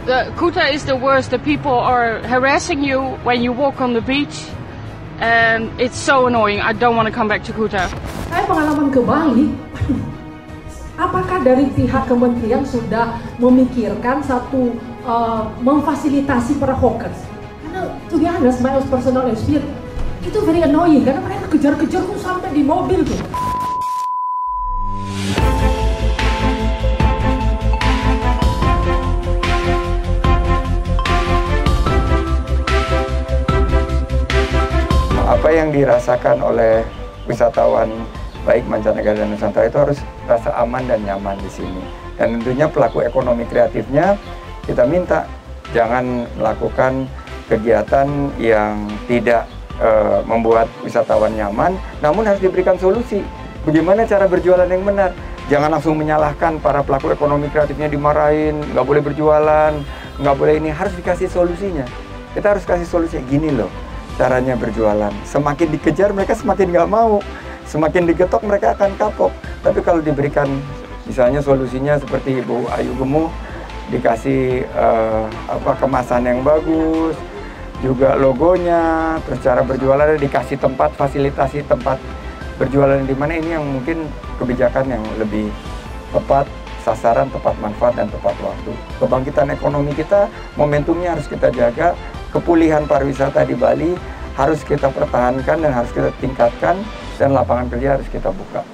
Kuta is the worst. The people are harassing you when you walk on the beach, and it's so annoying. I don't want to come back to Kuta. Saya pengalaman ke Bali. Apakah dari pihak kementerian sudah memikirkan satu memfasilitasi para hawkers? Karena to be honest, my personal experience itu very annoying karena mereka kejar-kejar tuh sampai di mobil tuh. Apa yang dirasakan oleh wisatawan baik mancanegara dan Nusantara itu harus rasa aman dan nyaman di sini. Dan tentunya pelaku ekonomi kreatifnya kita minta jangan melakukan kegiatan yang tidak membuat wisatawan nyaman, namun harus diberikan solusi. Bagaimana cara berjualan yang benar? Jangan langsung menyalahkan para pelaku ekonomi kreatifnya, dimarahin, nggak boleh berjualan, nggak boleh ini, harus dikasih solusinya. Kita harus kasih solusi, gini loh caranya berjualan. Semakin dikejar mereka semakin nggak mau, semakin digetok mereka akan kapok. Tapi kalau diberikan misalnya solusinya seperti Ibu Ayu Gemuh, dikasih kemasan yang bagus, juga logonya, terus cara berjualan, dikasih tempat, fasilitasi tempat berjualan di mana, ini yang mungkin kebijakan yang lebih tepat sasaran, tepat manfaat, dan tepat waktu. Kebangkitan ekonomi kita, momentumnya harus kita jaga. Kepulihan pariwisata di Bali harus kita pertahankan dan harus kita tingkatkan, dan lapangan kerja harus kita buka.